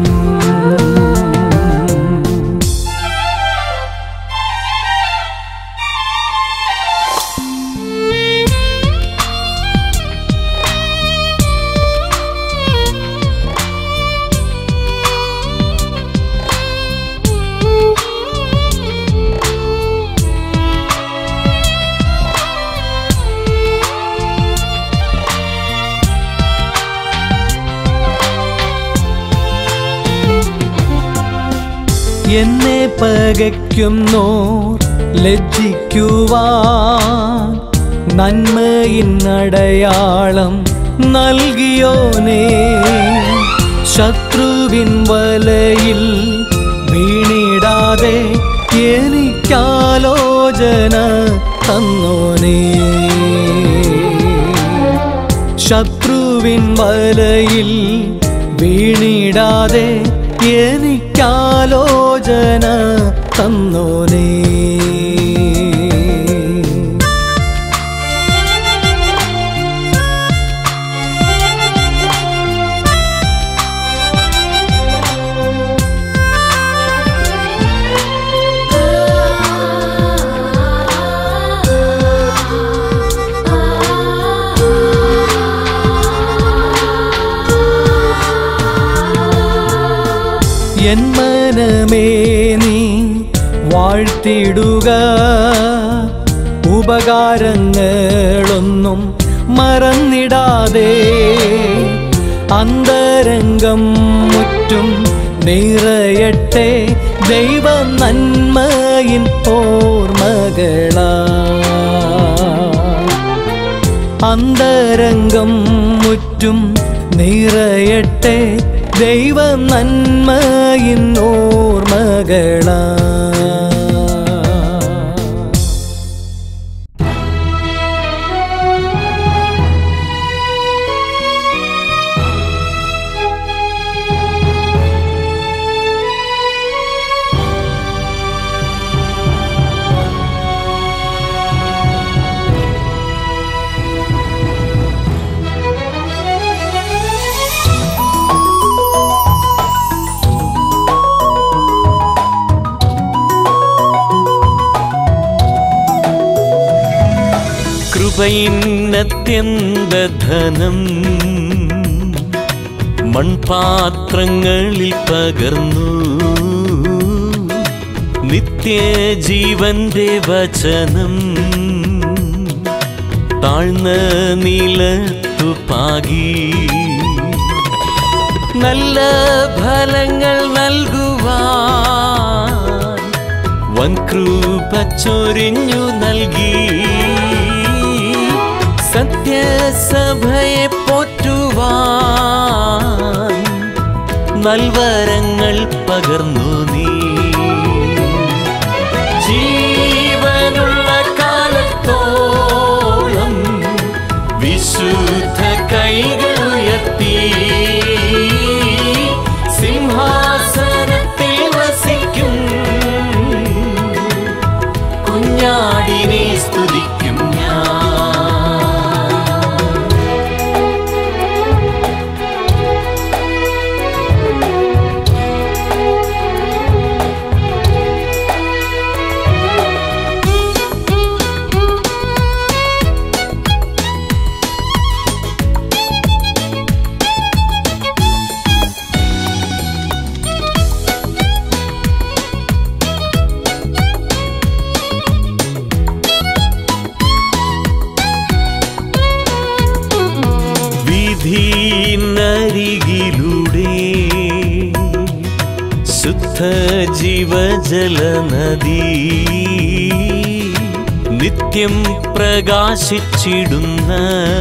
എന്നെ പകയ്ക്കുന്നോർ ലജ്ജിക്കുവാൻ നന്മയിന്നടയാളം നൽകിയോനേ. ശത്രുവിൻ വലയിൽ വീണിടാതെ എനിക്കാലോചന തന്നോനേ. ശത്രുവിൻ വലയിൽ വീണിടാതെ എനിക്കാലോചന തന്നോനേ. എൻ മനമേ നീ വാഴ്ത്തിടുക, ഉപകാരങ്ങളൊന്നും മറന്നിടാതെ. അന്തരംഗം മുറ്റും നിറയട്ടെ ദൈവ നന്മയിൻ ഓർമ്മകളാ. അന്തരംഗം മുറ്റും നിറയട്ടെ ദൈവ നന്മയിൻ ഓർമ്മകളാ. കൃപയിന്നത്യന്തധനം മൺപാത്രങ്ങളിൽ പകർന്നു, നിത്യജീവന്റെ വചനം താഴ്ന്ന നിലത്തു പാകി. നല്ല ഫലങ്ങൾ നൽകുവാൻ വൻകൃപ ചൊരിഞ്ഞു നൽകി. സത്യസഭയെ പോറ്റുവാൻ നൽവരങ്ങൾ പകർന്നു നീ. ജീവനുള്ള കാലത്തോളം വിശുദ്ധ കൈകൾ ഉയർത്തി സിംഹാസനത്തിൽ വസിക്കും കുഞ്ഞാടിനെ സ്തുതിക്കും ഞാൻ. നരികിലൂടെ ശുദ്ധ ജീവജലനദി നിത്യം പ്രകാശിച്ചിടുന്ന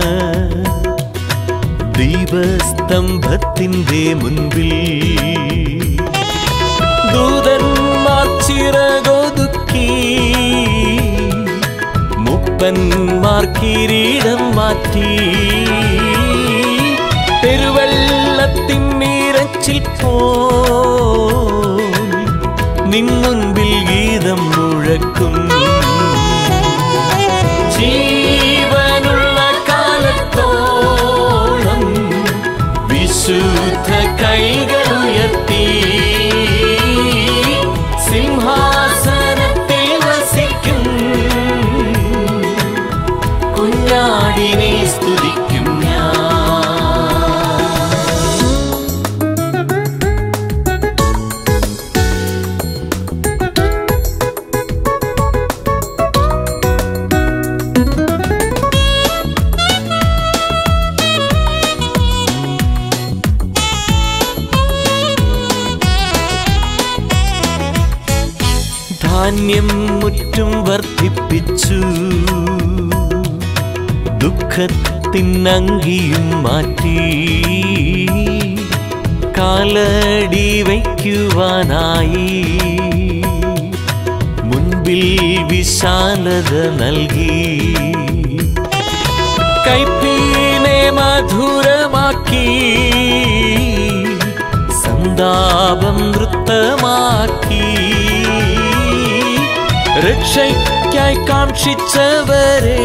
ദീപസ്തംഭത്തിൻ്റെ മുൻപിൽ ദൂതന്മാർ ചിറകൊതുക്കി മുപ്പന്മാർ കിരീടം മാറ്റി. പെരുവെള്ളത്തിന്നിരച്ചിൽ പോൽ നിൻ മുൻപിൽ ഗീതം മുഴക്കും. ജീവനുള്ള കാലത്തോളം വിശുദ്ധ കൈകൾ ഉയർത്തി സിംഹാസനത്തിൽ വസിക്കും കുഞ്ഞാടിനെ സ്തുതിക്കും ഞാൻ. മാന്യം മുറ്റും വർദ്ധിപ്പിച്ചു. ദുഃഖത്തിനങ്കിയും മാറ്റി കാലടി വയ്ക്കുവാനായി മുൻപിൽ വിശാലത നൽകി. കൈപ്പീനെ മധുരമാക്കി സന്താപം നൃത്തമാക്കി. രക്ഷയ്ക്കായി കാക്ഷിച്ചവരെ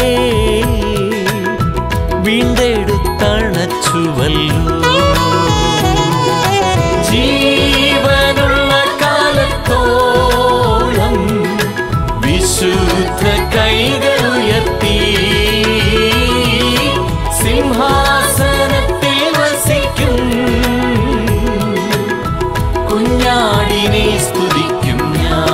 വീണ്ടെടുത്തണച്ചുവല്ലോ. ജീവനുള്ള കാലത്തോളം വിശുദ്ധ കൈകൾ ഉയർത്തി സിംഹാസനത്തിൽ വസിക്കും കുഞ്ഞാടിനെ സ്തുതിക്കും ഞാൻ.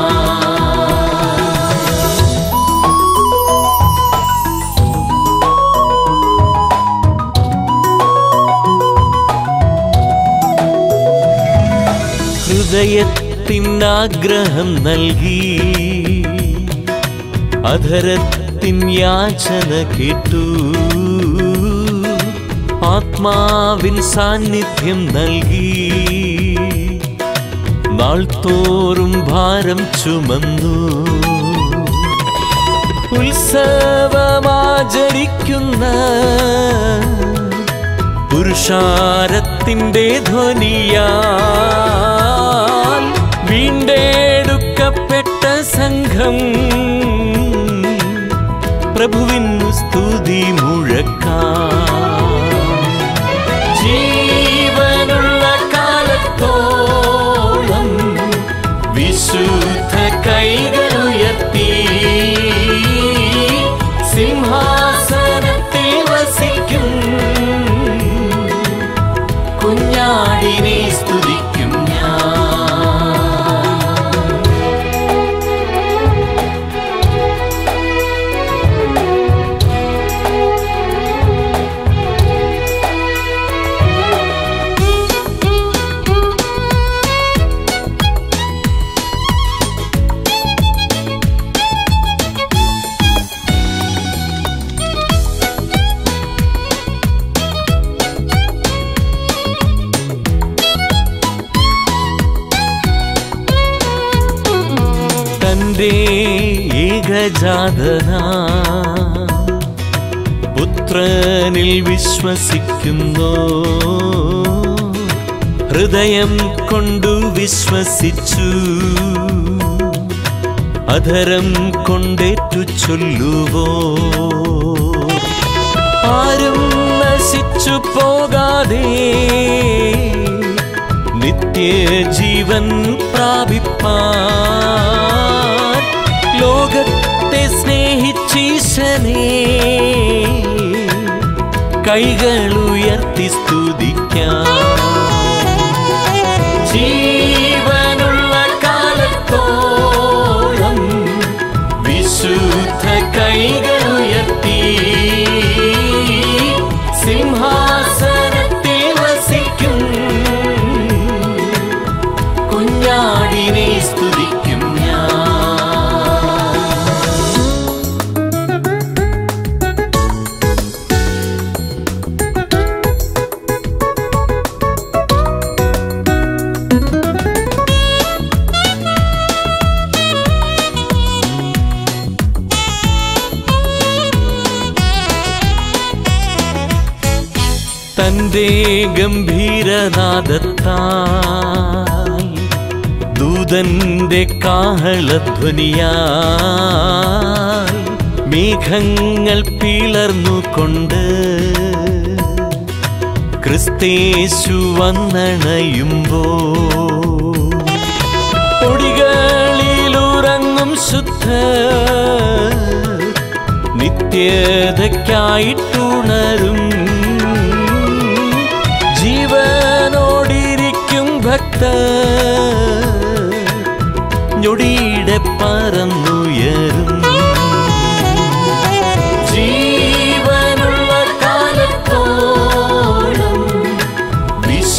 ഹൃദയത്തിനാഗ്രഹം നൽകി അധരത്തിൻ യാചന കേട്ടു. ആത്മാവിൻ സാന്നിധ്യം നൽകി നാൾത്തോറും ഭാരം ചുമന്നു. ഉത്സവമാചരിക്കുന്ന പുരുഷാരത്തിൻ്റെ ധ്വനിയാൽ വീണ്ടെടുക്കപ്പെട്ട സംഘം പ്രഭുവിനു സ്തുതി മുഴക്കാം. ജീവനുള്ള കാലത്തോളം വിശുദ്ധ കൈകൾ ഉയർത്തി സിംഹാസനത്തിൽ വസിക്കും കുഞ്ഞാടിനെ സ്തുതിക്കും ഞാൻ. ഏകജാതനാ പുത്രനിൽ വിശ്വസിക്കുന്നു. ഹൃദയം കൊണ്ടു വിശ്വസിച്ചു അധരം കൊണ്ടേറ്റു ചൊല്ലുവോ. ആരും നശിച്ചു പോകാതെ നിത്യജീവൻ പ്രാപിപ്പാൻ ലോകത്തെ സ്നേഹിച്ചീശനെ കൈകളുയർത്തി സ്തുതിക്കാം. ജീവനുള്ള കാലത്തോളം വിശുദ്ധ കൈകളുയർത്തി സിംഹാസനത്തിൽ വസിക്കും കുഞ്ഞാടിനെ സ്തുതിക്കും ഞാൻ. തന്റെ ഗംഭീരനാദത്താൽ ദൂതന്റെ കാഹളധ്വനിയാൽ മേഘങ്ങൾ പിളർന്നുകൊണ്ട് ക്രിസ്തേശു വന്നണയുമ്പോ പൊടികളിലുറങ്ങും ശുദ്ധ നിത്യതയ്ക്കായിട്ടുണരും ജീവനോടിരിക്കും ഭക്ത ഞൊടിയുടെ പറന്നുയരും. ജീവനുള്ള കാലത്തോളം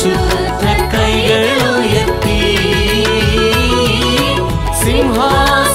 വിശുദ്ധ കൈകൾ ഉയർത്തി സിംഹാസനത്തിൽ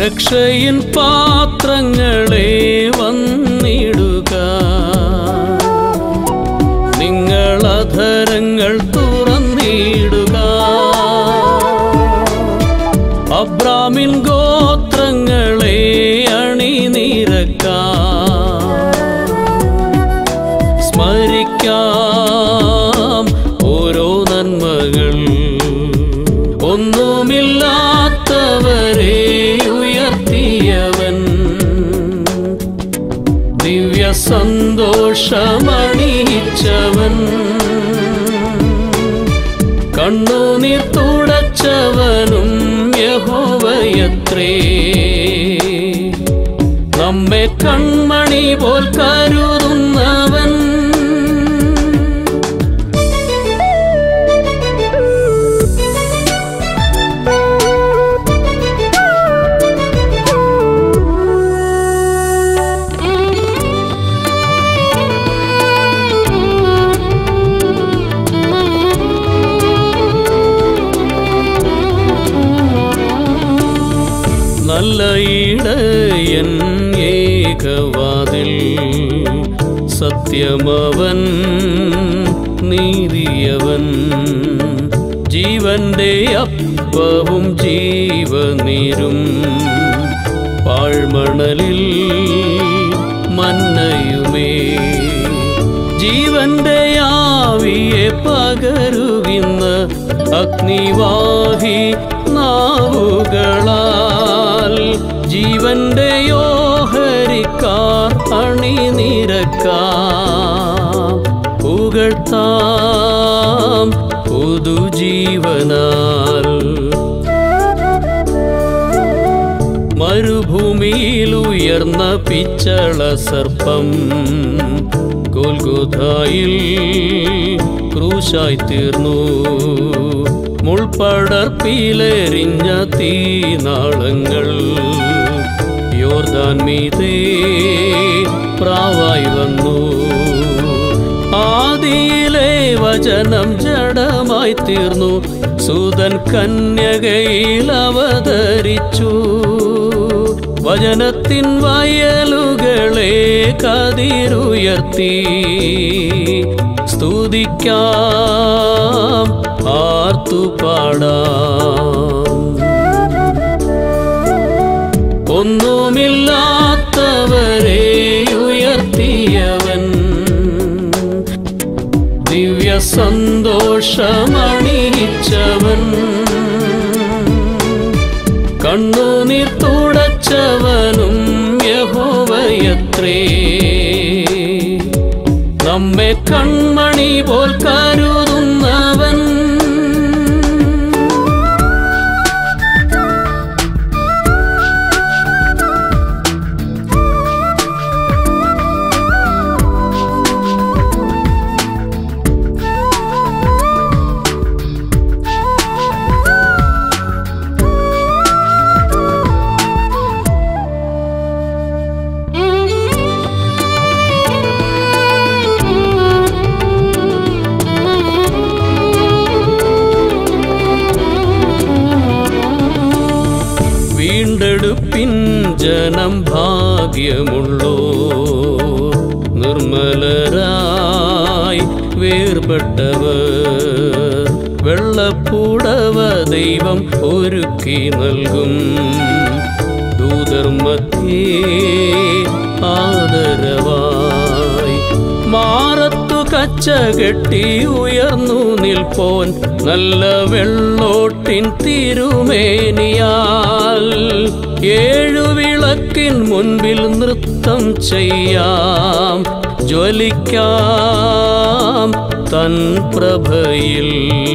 രക്ഷയിൻ പാത്രങ്ങളെ വന്നിടുക, നിങ്ങളധരങ്ങൾ തുറന്നിടുക. അബ്രാമിൻ ഗോത്രങ്ങളെ അണിനിരക്കാം, സ്മരിക്കാം ഓരോ നന്മകൾ. ഒന്നുമില്ലാത്തവരെ ഉയർത്തിയവൻ, ദിവ്യ സന്തോഷമണിയിച്ചവൻ, കണ്ണുനീർ തുടച്ചവനും യഹോവയത്രേ. നമ്മെ കൺമണി പോൽ കരുതുന്നവൻ, നല്ല ഇടയൻ ഏകവാതിൽ, സത്യമവൻ നീതിയവൻ, ജീവന്റെ അപ്പവും ജീവനീരും, പാഴ്മണലിൽ മന്നയുമേ. ജീവന്റെ ആവിയെ പകരുവിന്ന് അഗ്നിവാഹി നാവുകളാൽ, ജീവന്റെ ഓഹരിക്കാർ അണിനിരക്കാം, പുകഴ്ത്താം പുതുജീവനാൽ. മരുഭൂമിയിൽ ഉയർന്ന പിച്ചള സർപ്പം, ഗോൽഗോഥായിൽ ക്രൂശായി തീർന്നു, മുൾപ്പടർപ്പിലെറിഞ്ഞ തീനാളങ്ങൾ, യോർദാൻ മീതെ പ്രാവായി വന്നു. ആദിയിലെ വചനം ജഡമായി തീർന്നു, സൂതൻ കന്യകയിൽ അവതരിച്ചു. വചനത്തിൻ വയലുകളെ കതിരുയർത്തി, സ്തുതിക്കാം ആർത്തുപാടാം. ഒന്നുമില്ലാത്തവരെ ഉയർത്തിയവൻ, ദിവ്യ സന്തോഷമണിയിച്ചവൻ, കണ്ണുനീർ തുടച്ചവനും യഹോവയത്രേ. നമ്മെ കൺമണി പോൽ കരുതുന്നവൻ, ജനം ഭാഗ്യമുള്ളോർ, നിർമ്മലരായി വേർപെട്ടവർ, വെള്ളപ്പുടവ ദൈവം ഒരുക്കി നൽകും. ദൂതർ മധ്യേ ആദരവായി, മാറത്തു കച്ച കെട്ടി ഉയർന്നു നിൽപ്പോൻ, നല്ല വെള്ളോട്ടിൻ തിരുമേനിയാൽ. ഏഴു വിളക്കിൻ മുൻപിൽ നൃത്തം ചെയ്യാം, ജ്വലിക്കാം തൻ പ്രഭയിൽ.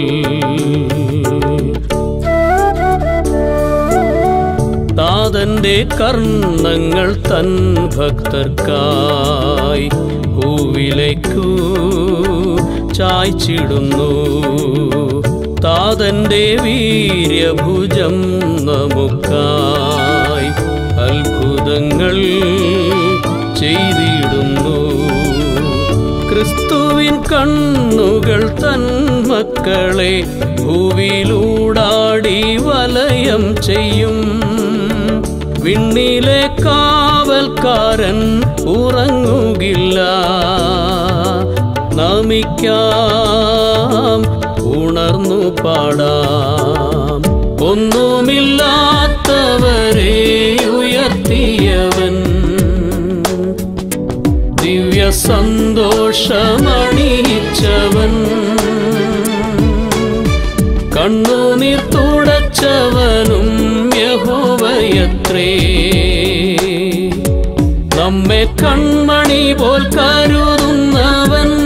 താതന്റെ കർണങ്ങൾ തൻ ഭക്തർക്കായി ഭൂവിലേക്കു ചായ്ച്ചിടുന്നു. താതന്റെ വീര്യഭുജം നമുക്കായി അത്ഭുതങ്ങൾ ചെയ്തിടുന്നു. ക്രിസ്തുവിൻ കണ്ണുകൾ തൻ മക്കളെ ഭൂവിലൂടാടി വലയം ചെയ്യും. വിണ്ണിലെ കാവൽക്കാരൻ ഉറങ്ങുകില്ല. നമിക്കാം, ഉണർന്നു പാടാം. ഒന്നുമില്ലാത്തവരെ ഉയർത്തിയവൻ, ദിവ്യ സന്തോഷമണിയിച്ചവൻ, കണ്ണുനീർ തുടച്ചവനും യഹോവയത്രേ. നമ്മെ കൺമണി പോൽ കരുതുന്നവൻ,